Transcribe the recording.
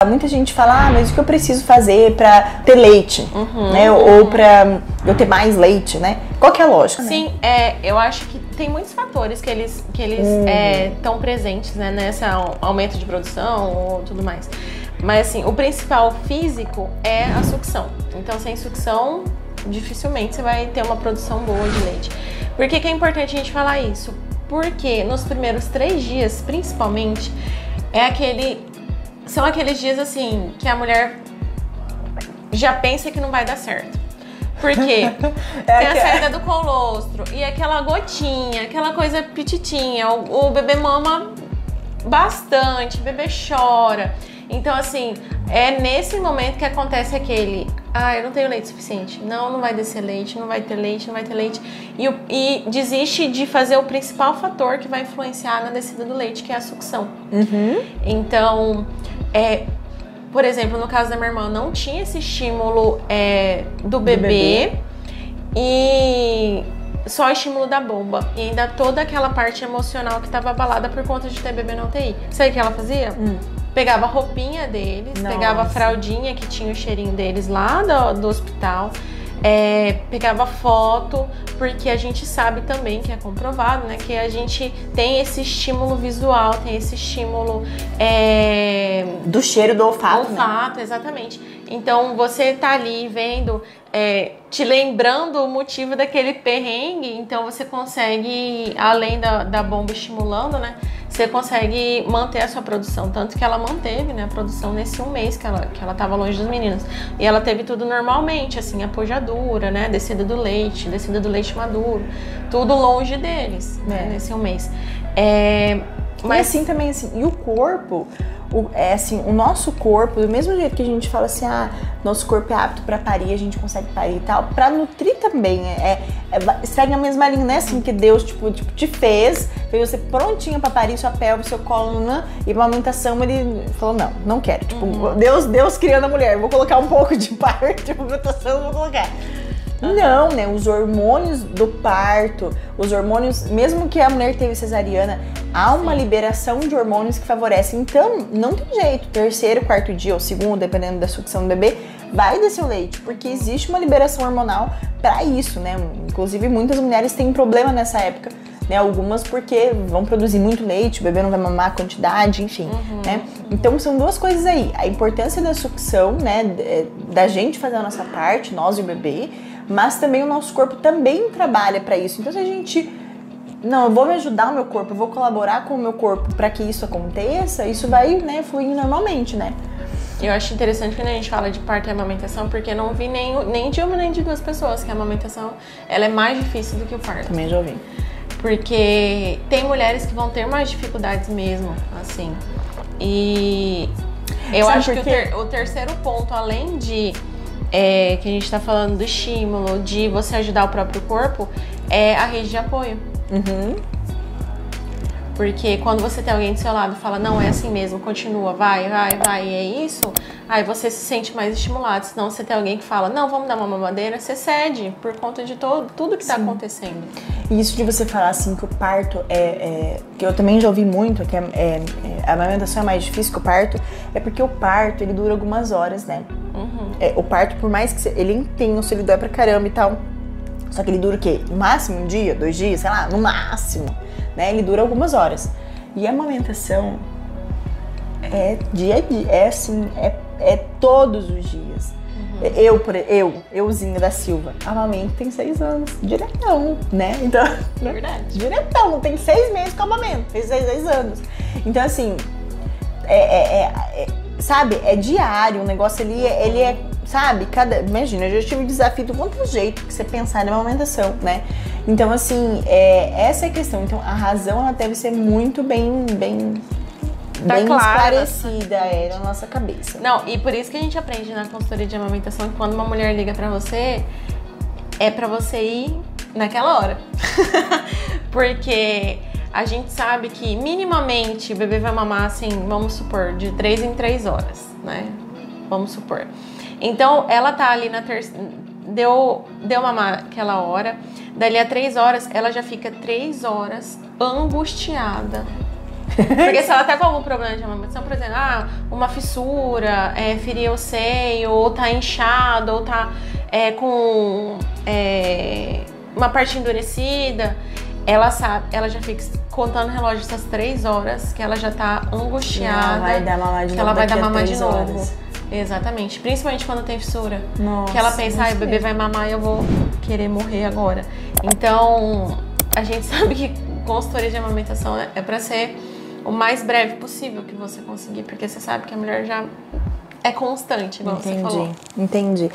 Muita gente fala, mas o que eu preciso fazer pra ter leite, né? Ou pra eu ter mais leite, né? Qual que é a lógica? Sim, eu acho que tem muitos fatores que eles estão presentes, né? Nesse aumento de produção ou tudo mais. Mas assim, o principal físico é a sucção. Então, sem sucção, dificilmente você vai ter uma produção boa de leite. Por que é importante a gente falar isso? Porque nos primeiros 3 dias, principalmente, são aqueles dias assim que a mulher já pensa que não vai dar certo. Por quê? Tem a saída do colostro e aquela gotinha, aquela coisa petitinha. O bebê mama bastante, o bebê chora. Então, assim, é nesse momento que acontece aquele... eu não tenho leite suficiente. Não vai descer leite, não vai ter leite, não vai ter leite. E desiste de fazer o principal fator que vai influenciar na descida do leite, que é a sucção. Então, por exemplo, no caso da minha irmã, não tinha esse estímulo do bebê e só o estímulo da bomba. E ainda toda aquela parte emocional que estava abalada por conta de ter bebê na UTI. Sabe o que ela fazia? Pegava a roupinha deles, pegava a fraldinha que tinha o cheirinho deles lá do hospital, pegava foto, porque a gente sabe também, que é comprovado, né, que a gente tem esse estímulo visual, tem esse estímulo... do cheiro, do olfato, né? Exatamente. Então, você tá ali vendo, te lembrando o motivo daquele perrengue, então você consegue, além da bomba estimulando, né, você consegue manter a sua produção. Tanto que ela manteve, né, a produção nesse 1 mês que ela tava longe dos meninos. E ela teve tudo normalmente, assim, a pojadura, né, descida do leite maduro, tudo longe deles, né, nesse 1 mês. Mas assim também, assim, e o corpo, o nosso corpo, do mesmo jeito que a gente fala assim, nosso corpo é apto pra parir, a gente consegue parir e tal, pra nutrir também, segue a mesma linha, né, assim, que Deus, tipo, te fez você prontinha pra parir, sua pelve, seu colo, e pra amamentação ele falou, não quero, tipo, Deus criando a mulher, vou colocar um pouco de parto, tipo, amamentação, vou colocar. Não, né? Os hormônios do parto, os hormônios, mesmo que a mulher teve cesariana, há uma liberação de hormônios que favorecem. Então, não tem jeito, 3º, 4º dia ou 2º, dependendo da sucção do bebê, vai descer o leite, porque existe uma liberação hormonal para isso, né? Inclusive, muitas mulheres têm problema nessa época, né? Algumas porque vão produzir muito leite, o bebê não vai mamar a quantidade, enfim, né? Então, são 2 coisas aí. A importância da sucção, né? Da gente fazer a nossa parte, nós e o bebê, mas também o nosso corpo também trabalha para isso. Então, se a gente... eu vou me ajudar o meu corpo, eu vou colaborar com o meu corpo para que isso aconteça, isso vai, né, fluir normalmente, né? Eu acho interessante quando a gente fala de parto e amamentação, porque não vi nem de uma nem de 2 pessoas que a amamentação ela é mais difícil do que o parto. Também já ouvi. Porque tem mulheres que vão ter mais dificuldades mesmo, assim. E eu acho que o 3º ponto, além de... que a gente tá falando do estímulo, de você ajudar o próprio corpo, é a rede de apoio. Porque quando você tem alguém do seu lado e fala, não, é assim mesmo, continua, vai, e é isso, aí você se sente mais estimulado. Senão você tem alguém que fala, não, vamos dar uma mamadeira, você cede por conta de tudo que tá acontecendo. E isso de você falar assim que o parto que eu também já ouvi muito, que a amamentação é mais difícil que o parto, é porque o parto, ele dura algumas horas, né? O parto, por mais que ele é intenso, ele dói pra caramba e tal, só que ele dura o quê? No máximo 1 dia, 2 dias, sei lá, no máximo, né? Ele dura algumas horas. E a amamentação é dia a dia, é todos os dias. Euzinha da Silva, amamento tem 6 anos, diretão, né? Então, verdade. Diretão, tem 6 meses com amamento, fez 6 anos. Então, assim, sabe, é diário, o negócio ali, ele é, sabe, imagina, eu já tive desafio de quanto jeito que você pensar na amamentação, né? Então, assim, essa é a questão. Então, a razão, ela deve ser muito bem esclarecida na nossa cabeça. Não, e por isso que a gente aprende na consultoria de amamentação que quando uma mulher liga pra você, é pra você ir naquela hora. Porque a gente sabe que minimamente o bebê vai mamar, assim, vamos supor, de 3 em 3 horas, né? Vamos supor. Então, ela tá ali deu mamar aquela hora, dali a 3 horas, ela já fica 3 horas angustiada Porque se ela tá com algum problema de amamentação, por exemplo, uma fissura, ferir o seio, ou tá inchado, ou tá com uma parte endurecida, ela sabe, ela já fica contando o relógio essas 3 horas, que ela já tá angustiada. Ela vai dar mamar de novo. Ela vai dar mamar de novo. Horas. Exatamente. Principalmente quando tem fissura. Nossa, que ela pensa, o bebê vai mamar e eu vou querer morrer agora. Então, a gente sabe que consultoria de amamentação é pra ser o mais breve possível que você conseguir, porque você sabe que a mulher já é constante, igual você falou. Entendi.